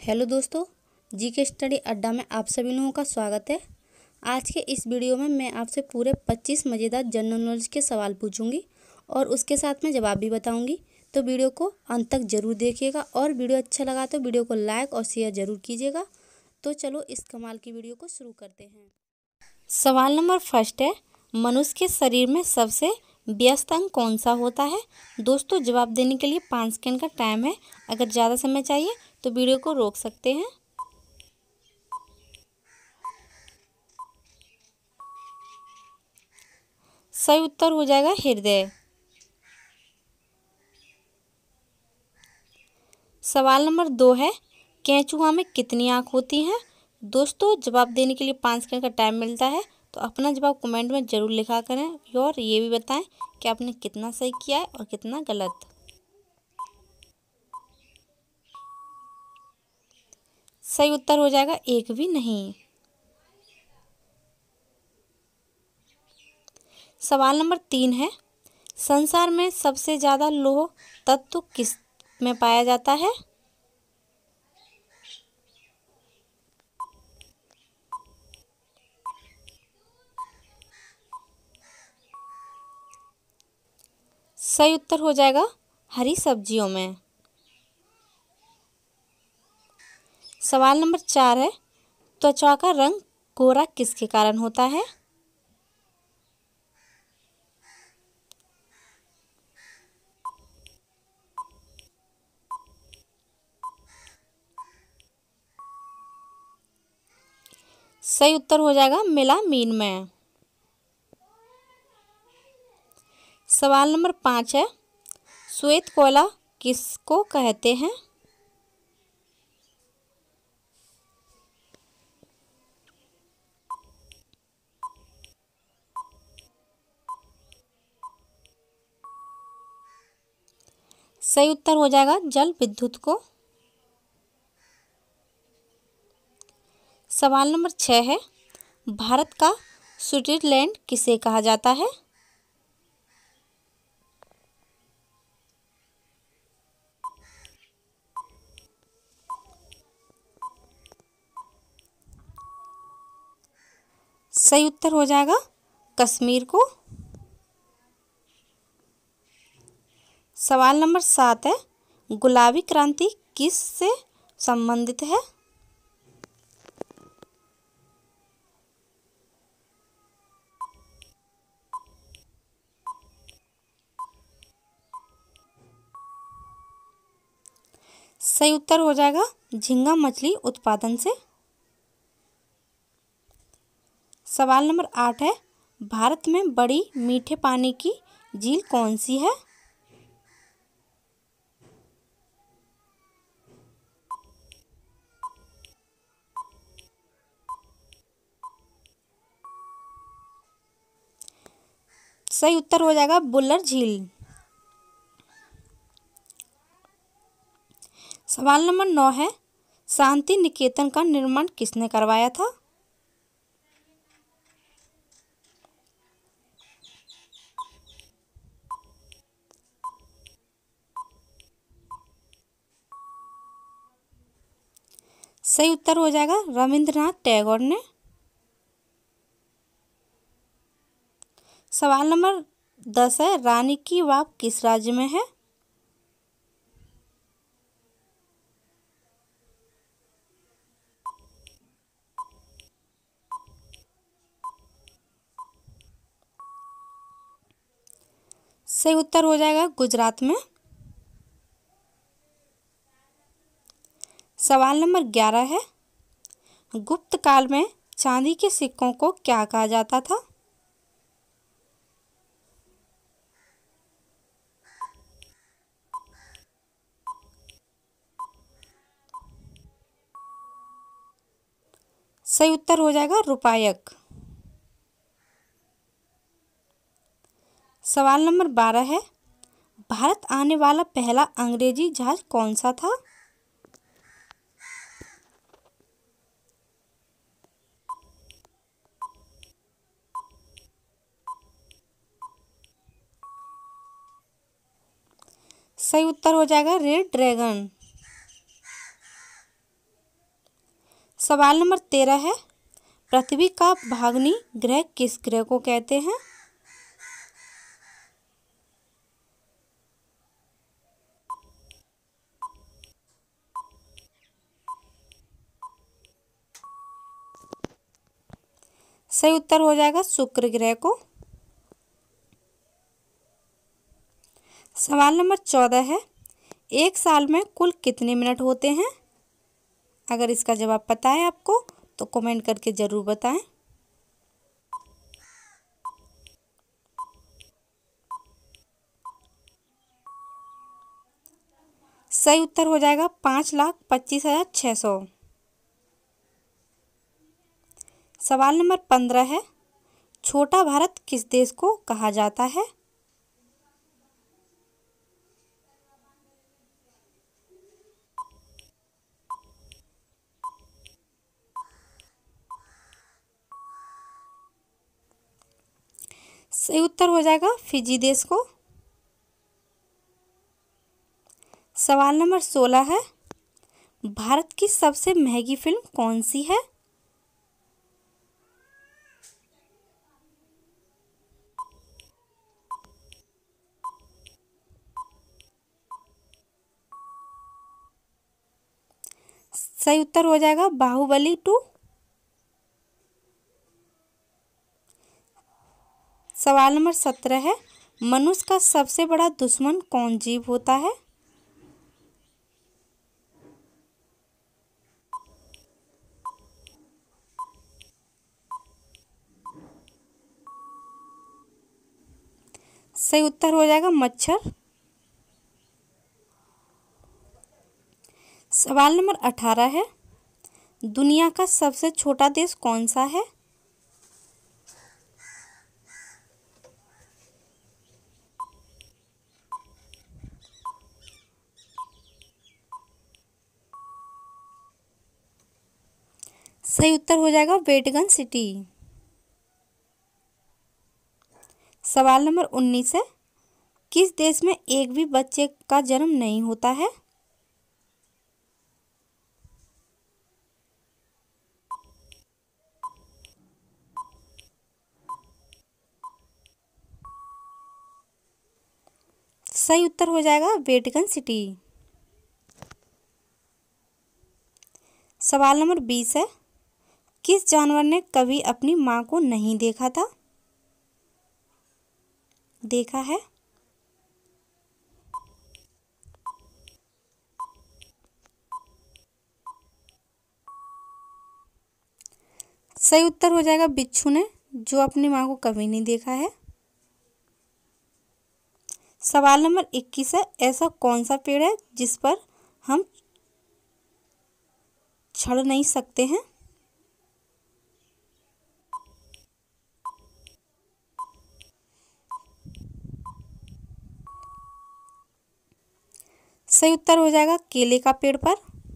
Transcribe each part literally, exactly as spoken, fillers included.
Hello दोस्तों, जी के study अड्डा में आप सभी लोगों का स्वागत है। आज के इस वीडियो में मैं आपसे पूरे पच्चीस मज़ेदार जनरल नॉलेज के सवाल पूछूंगी और उसके साथ में जवाब भी बताऊंगी। तो वीडियो को अंत तक ज़रूर देखिएगा और वीडियो अच्छा लगा तो वीडियो को लाइक और शेयर ज़रूर कीजिएगा। तो चलो इस कमाल की वीडियो को शुरू करते हैं। सवाल नंबर फर्स्ट है, मनुष्य के शरीर में सबसे व्यस्त अंग कौन सा होता है। दोस्तों, जवाब देने के लिए पाँच सेकंड का टाइम है। अगर ज़्यादा समय चाहिए तो वीडियो को रोक सकते हैं। सही उत्तर हो जाएगा हृदय। सवाल नंबर दो है, केंचुआ में कितनी आँख होती हैं। दोस्तों, जवाब देने के लिए पाँच सेकंड का टाइम मिलता है, तो अपना जवाब कमेंट में ज़रूर लिखा करें और ये भी बताएं कि आपने कितना सही किया है और कितना गलत। सही उत्तर हो जाएगा एक भी नहीं। सवाल नंबर तीन है, संसार में सबसे ज़्यादा लौह तत्व किस में पाया जाता है। सही उत्तर हो जाएगा हरी सब्जियों में। सवाल नंबर चार है, त्वचा का रंग गोरा किसके कारण होता है। सही उत्तर हो जाएगा मेलामीन में। सवाल नंबर पाँच है, श्वेत कोयला किसको कहते हैं। सही उत्तर हो जाएगा जल विद्युत को। सवाल नंबर छः है, भारत का स्विट्जरलैंड किसे कहा जाता है। सही उत्तर हो जाएगा कश्मीर को। सवाल नंबर सात है, गुलाबी क्रांति किस से संबंधित है। सही उत्तर हो जाएगा झींगा मछली उत्पादन से। सवाल नंबर आठ है, भारत में बड़ी मीठे पानी की झील कौन सी है। सही उत्तर हो जाएगा बुल्लर झील। सवाल नंबर नौ है, शांति निकेतन का निर्माण किसने करवाया था। सही उत्तर हो जाएगा रविंद्रनाथ टैगोर ने। सवाल नंबर दस है, रानी की वाव किस राज्य में है। सही उत्तर हो जाएगा गुजरात में। सवाल नंबर ग्यारह है, गुप्त काल में चांदी के सिक्कों को क्या कहा जाता था। सही उत्तर हो जाएगा रुपायक। सवाल नंबर बारह है, भारत आने वाला पहला अंग्रेजी जहाज कौन सा था। सही उत्तर हो जाएगा रेड ड्रैगन। सवाल नंबर तेरह है, पृथ्वी का भागनी ग्रह किस ग्रह को कहते हैं? सही उत्तर हो जाएगा शुक्र ग्रह को। सवाल नंबर चौदह है, एक साल में कुल कितने मिनट होते हैं? अगर इसका जवाब पता है आपको तो कमेंट करके ज़रूर बताएं। सही उत्तर हो जाएगा पाँच लाख पच्चीस हजार छः सौ। सवाल नंबर पंद्रह है, छोटा भारत किस देश को कहा जाता है? सही उत्तर हो जाएगा फिजी देश को। सवाल नंबर सोलह है, भारत की सबसे महंगी फिल्म कौन सी है? सही उत्तर हो जाएगा बाहुबली टू। सवाल नंबर सत्रह है, मनुष्य का सबसे बड़ा दुश्मन कौन जीव होता है? सही उत्तर हो जाएगा मच्छर। सवाल नंबर अठारह है, दुनिया का सबसे छोटा देश कौन सा है? सही उत्तर हो जाएगा वेटिकन सिटी। सवाल नंबर उन्नीस है, किस देश में एक भी बच्चे का जन्म नहीं होता है? सही उत्तर हो जाएगा वेटिकन सिटी। सवाल नंबर बीस है, किस जानवर ने कभी अपनी मां को नहीं देखा था? देखा है। सही उत्तर हो जाएगा बिच्छू ने, जो अपनी मां को कभी नहीं देखा है। सवाल नंबर इक्कीस है, ऐसा कौन सा पेड़ है जिस पर हम चढ़ नहीं सकते हैं? सही उत्तर हो जाएगा केले का पेड़ पर।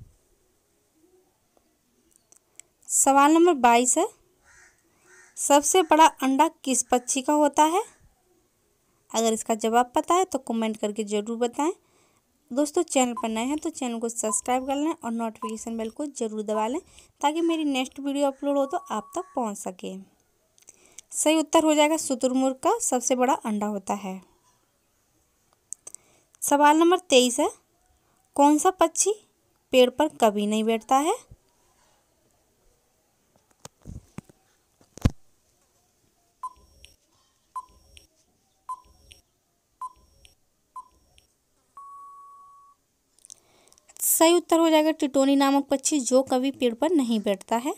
सवाल नंबर बाईस है, सबसे बड़ा अंडा किस पक्षी का होता है? अगर इसका जवाब पता है तो कमेंट करके ज़रूर बताएं। दोस्तों, चैनल पर नए हैं तो चैनल को सब्सक्राइब कर लें और नोटिफिकेशन बेल को ज़रूर दबा लें ताकि मेरी नेक्स्ट वीडियो अपलोड हो तो आप तक पहुंच सके। सही उत्तर हो जाएगा शुतुरमुर्ग का सबसे बड़ा अंडा होता है। सवाल नंबर तेईस है, कौन सा पक्षी पेड़ पर कभी नहीं बैठता है? सही उत्तर हो जाएगा टिटोनी नामक पक्षी, जो कभी पेड़ पर नहीं बैठता है।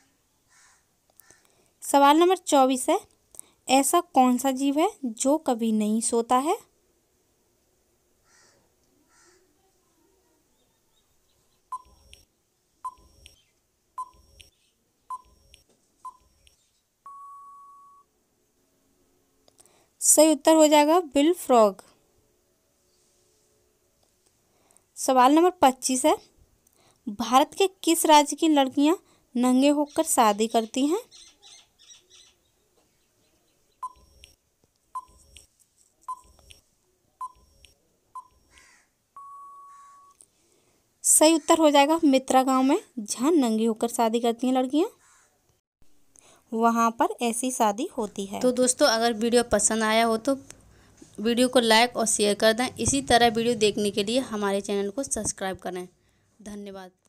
सवाल नंबर चौबीस है, ऐसा कौन सा जीव है जो कभी नहीं सोता है? सही उत्तर हो जाएगा बिल फ्रॉग। सवाल नंबर पच्चीस है, भारत के किस राज्य की लड़कियां नंगे होकर शादी करती हैं? सही उत्तर हो जाएगा मित्रा गांव में, जहाँ नंगी होकर शादी करती हैं लड़कियां, वहाँ पर ऐसी शादी होती है। तो दोस्तों, अगर वीडियो पसंद आया हो तो वीडियो को लाइक और शेयर कर दें। इसी तरह वीडियो देखने के लिए हमारे चैनल को सब्सक्राइब करें। धन्यवाद।